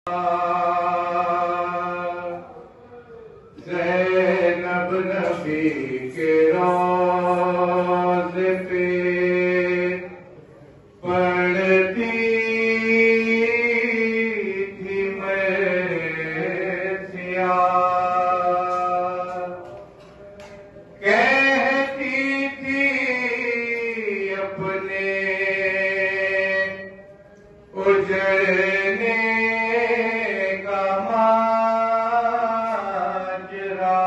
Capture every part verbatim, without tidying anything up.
ज़ैनब नबी के रोज़े पे पढ़ती थी मर्सिया, कहती थी अपने उजड़ने का माजरा,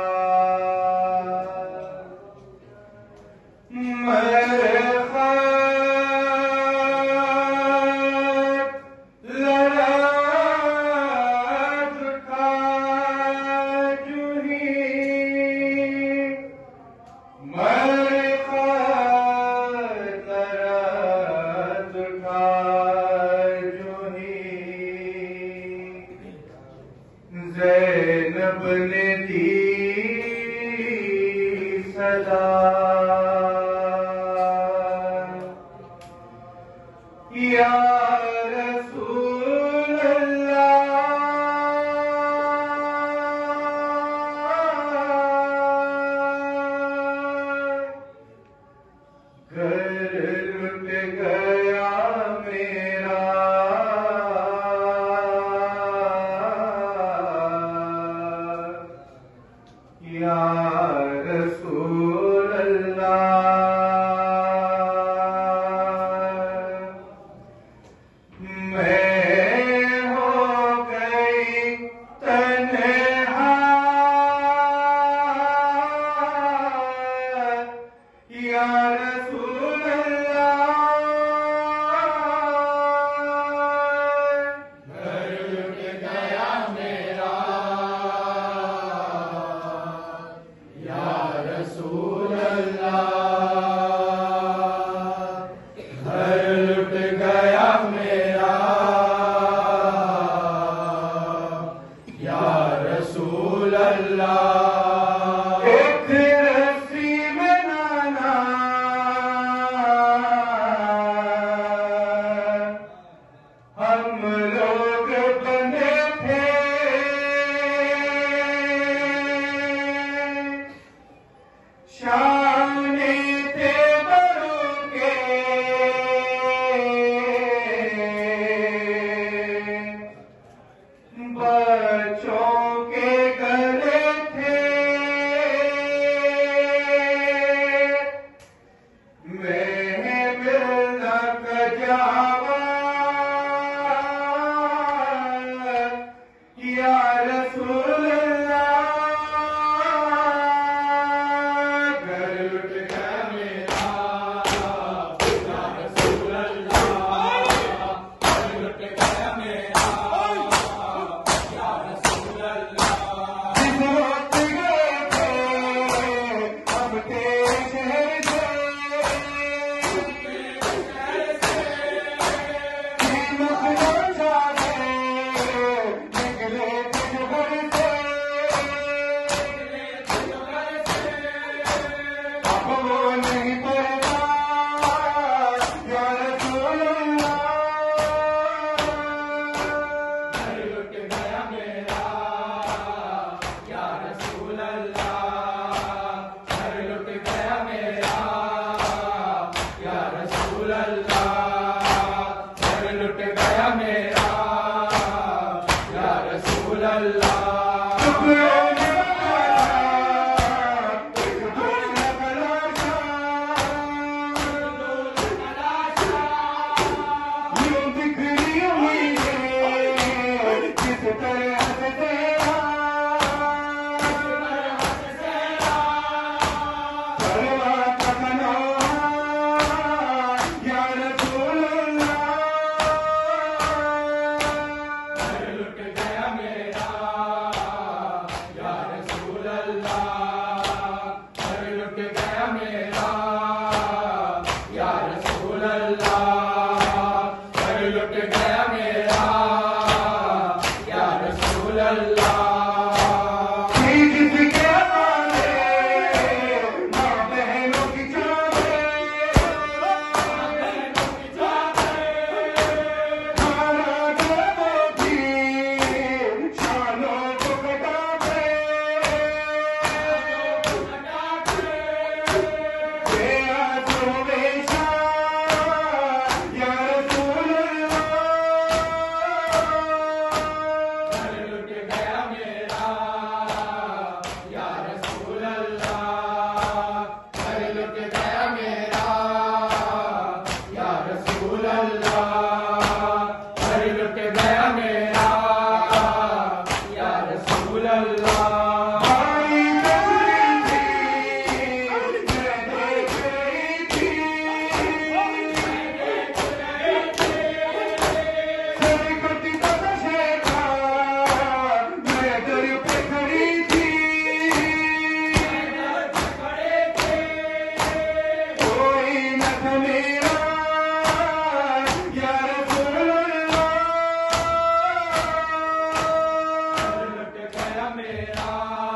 मरहत लड़त का जूही, मरहत लड़त का ज़ैनब ने दी सदा, या रसूल अल्लाह, घर लुट गया मेरा, या रसूल अल्लाह, मैं हो गई तन्हा, या रसूल अल्लाह, घर लुट गया मेरा, या रसूल अल्लाह, घर लुट गया मेरा, या रसूल अल्लाह। एक रस्सी में नाना हम लोग बने थे, शाने थे बड़ों के, बच्चों के गले थे, महफिल न कजावा, या रसूल मेरा